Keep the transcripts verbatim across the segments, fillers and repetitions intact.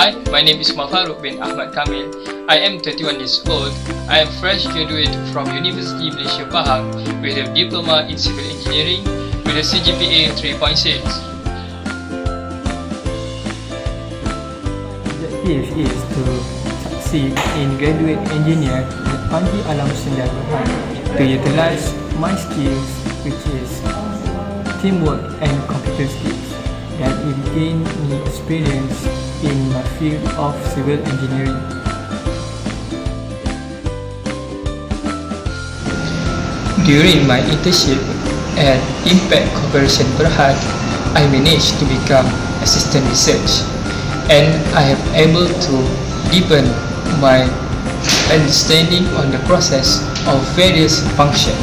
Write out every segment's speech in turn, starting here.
Hi, my name is Mafaruk bin Ahmad Kamil. I am twenty-one years old. I am fresh graduate from University Malaysia Pahang with a diploma in civil engineering with a C G P A three point six. Objective is to succeed in graduate engineer at Panji Alam Sdn Bhd to utilize my skills, which is teamwork and computer skills, that will gain me experience in my field of civil engineering. During my internship at Impact Corporation Berhad, I managed to become assistant research, and I am able to deepen my understanding on the process of various functions.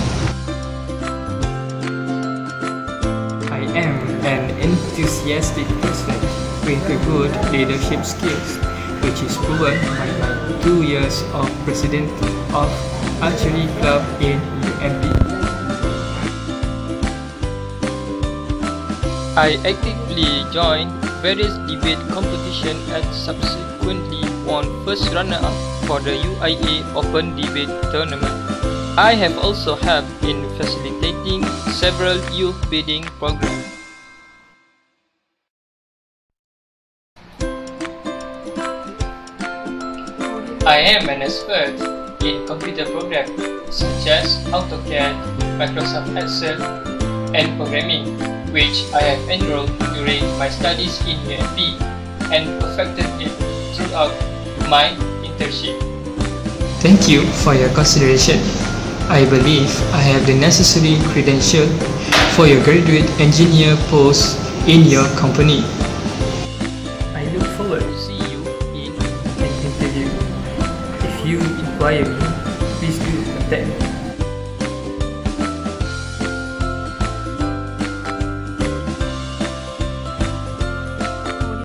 I am an enthusiastic person with good leadership skills, which is proven by my two years of president of archery club in U M B. I actively joined various debate competitions and subsequently won first runner-up for the U I A Open Debate Tournament. I have also helped in facilitating several youth bidding programs. I am an expert in computer programming such as AutoCAD, Microsoft Excel, and programming, which I have enrolled during my studies in U M B and perfected it throughout my internship. Thank you for your consideration. I believe I have the necessary credential for your graduate engineer post in your company. I look forward to see you in an interview. If you inquire me, please do contact me.